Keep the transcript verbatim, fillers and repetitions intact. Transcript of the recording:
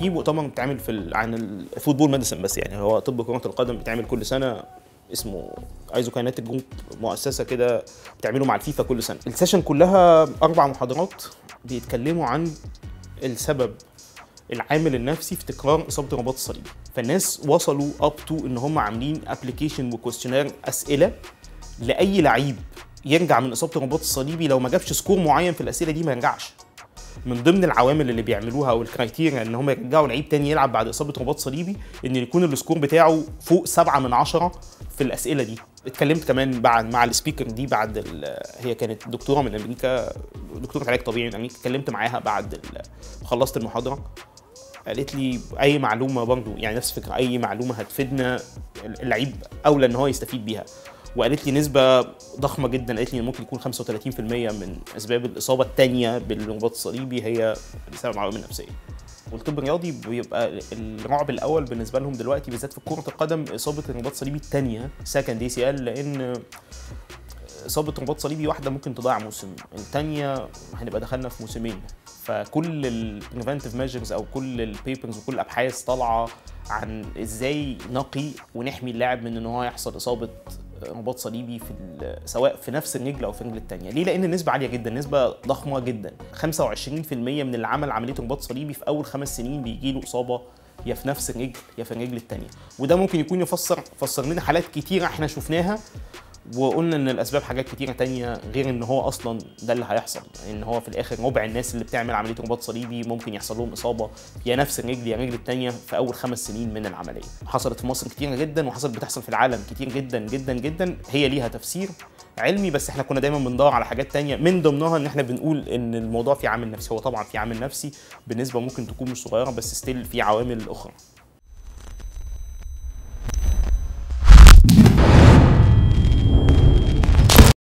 في مؤتمر بيتعمل في ال... عن الفوتبول ميديسن، بس يعني هو طب كرة القدم بيتعمل كل سنة، اسمه ايزوكاينيتيك جروب، مؤسسة كده بتعمله مع الفيفا كل سنة. السيشن كلها أربع محاضرات بيتكلموا عن السبب العامل النفسي في تكرار اصابه الرباط الصليبي. فالناس وصلوا اب تو ان هم عاملين ابلكيشن وكويستشنير اسئله لاي لعيب يرجع من اصابه الرباط الصليبي، لو ما جابش سكور معين في الاسئله دي ما يرجعش. من ضمن العوامل اللي بيعملوها او الكرايتيريا ان هم يرجعوا لعيب تاني يلعب بعد اصابه رباط صليبي ان يكون السكور بتاعه فوق سبعة من عشرة في الاسئله دي. اتكلمت كمان بعد مع السبيكر دي بعد هي كانت دكتوره من امريكا، دكتوره علاج طبيعي من امريكا، اتكلمت معاها بعد خلصت المحاضره، قالت لي اي معلومه برضه يعني نفس الفكره، اي معلومه هتفيدنا اللعيب اولى ان هو يستفيد بيها. وقالت لي نسبه ضخمه جدا، قالت لي ممكن يكون خمسة وثلاثين في المية من اسباب الاصابه الثانيه بالرباط الصليبي هي بسبب عوامل نفسيه. والطب الرياضي بيبقى الرعب الاول بالنسبه لهم دلوقتي بالذات في كره القدم اصابه الرباط الصليبي الثانيه سكند دي سي ال، لان اصابه رباط صليبي واحده ممكن تضيع موسم، الثانيه هنبقى دخلنا في موسمين. فكل البريفنتيف ميجرز او كل البيبرز وكل الابحاث طالعه عن ازاي نقي ونحمي اللاعب من ان هو يحصل اصابه رباط صليبي في سواء في نفس الرجل او في الرجل الثانيه. ليه؟ لان النسبه عاليه جدا، نسبه ضخمه جدا. خمسة وعشرين في المية من اللي عمل عمليه رباط صليبي في اول خمس سنين بيجي له اصابه يا في نفس الرجل يا في الرجل الثانيه. وده ممكن يكون يفسر فسر لنا حالات كتيره احنا شفناها وقلنا ان الاسباب حاجات كتيره تانية غير ان هو اصلا ده اللي هيحصل، يعني ان هو في الاخر ربع الناس اللي بتعمل عمليه رباط صليبي ممكن يحصل لهم اصابه يا نفس الرجل يا الرجل الثانيه في اول خمس سنين من العمليه. حصلت في مصر كتير جدا وحصلت بتحصل في العالم كتير جدا جدا جدا، هي ليها تفسير علمي، بس احنا كنا دايما بندور على حاجات تانية من ضمنها ان احنا بنقول ان الموضوع فيه عامل نفسي. هو طبعا في عامل نفسي بنسبه ممكن تكون مش صغيره، بس ستيل في عوامل اخرى.